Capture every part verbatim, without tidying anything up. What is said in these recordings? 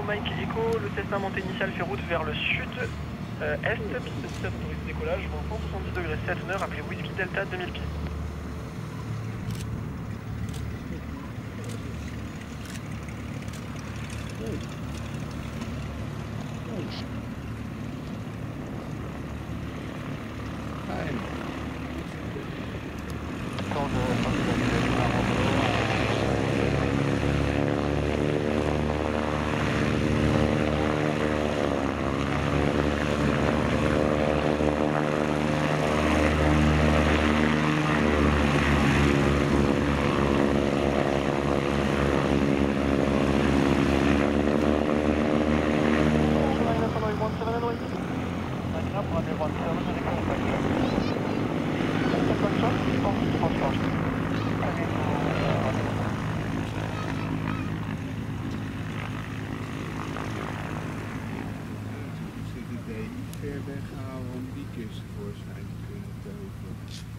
Mike Echo, le Cessna montée initiale fait route vers le sud-est, euh, piste dix-sept autorisé décollage, vent cent soixante-dix degrés sept nœuds, appelé Whiskey Delta deux mille pieds. Ver weghalen om die kist tevoorschijn te kunnen toveren.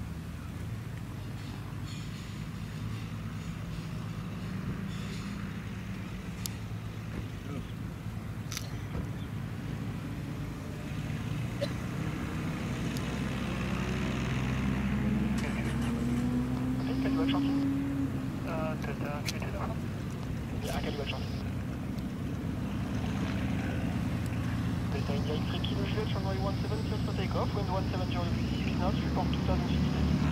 Takeoff, wind one seven zero degrees six knots, report two thousand feet.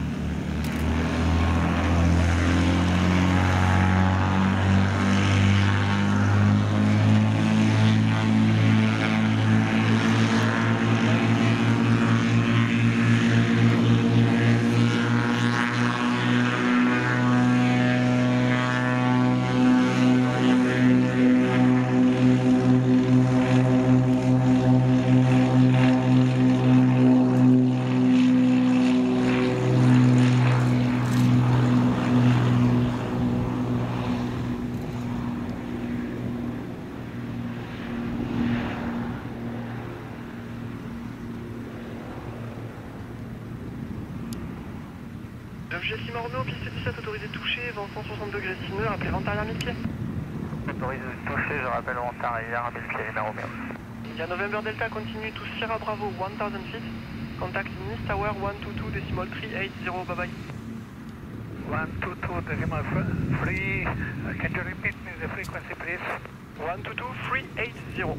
Jessie Morneau, piste dix-sept autorisé touché, vent cent soixante degrés six nœuds, rappelez vent arrière mille pieds. Autorisé touché, je rappelle vent arrière mille pieds, Lima Romeo. India November Delta continue to Sierra Bravo one thousand feet, contact Nice Tower one two two decimal three eight zero, bye bye. one two two decimal three, uh, can you repeat me the frequency please? one two two three eight zero.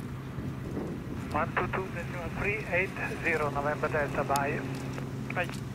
one two two decimal three eight zero, November Delta, bye. Bye.